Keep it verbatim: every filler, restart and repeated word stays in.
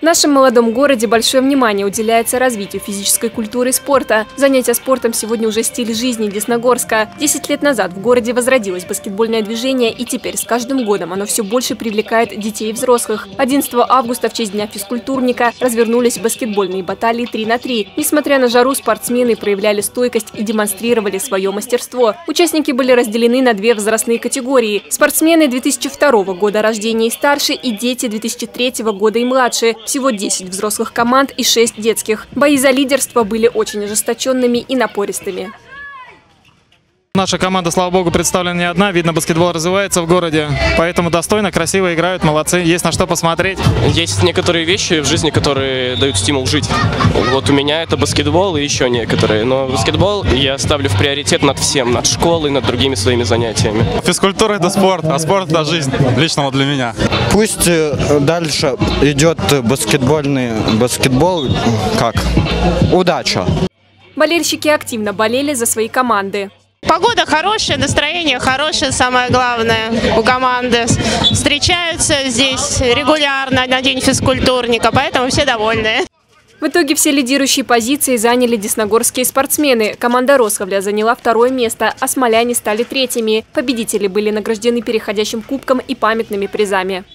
В нашем молодом городе большое внимание уделяется развитию физической культуры и спорта. Занятия спортом сегодня уже стиль жизни Десногорска. Десять лет назад в городе возродилось баскетбольное движение, и теперь с каждым годом оно все больше привлекает детей и взрослых. одиннадцатого августа в честь Дня физкультурника развернулись баскетбольные баталии три на три. Несмотря на жару, спортсмены проявляли стойкость и демонстрировали свое мастерство. Участники были разделены на две возрастные категории. Спортсмены две тысячи второго года рождения и старше, и дети две тысячи третьего года и младше. Всего десять взрослых команд и шесть детских. Бои за лидерство были очень ожесточенными и напористыми. Наша команда, слава богу, представлена не одна. Видно, баскетбол развивается в городе. Поэтому достойно, красиво играют, молодцы. Есть на что посмотреть. Есть некоторые вещи в жизни, которые дают стимул жить. Вот у меня это баскетбол и еще некоторые. Но баскетбол я ставлю в приоритет над всем. Над школой, над другими своими занятиями. Физкультура – это спорт, а спорт – это жизнь. Лично вот для меня. Пусть дальше идет баскетбольный баскетбол, как удача. Болельщики активно болели за свои команды. Погода хорошая, настроение хорошее, самое главное у команды. Встречаются здесь регулярно на День физкультурника, поэтому все довольны. В итоге все лидирующие позиции заняли десногорские спортсмены. Команда Росховля заняла второе место, а смоляне стали третьими. Победители были награждены переходящим кубком и памятными призами.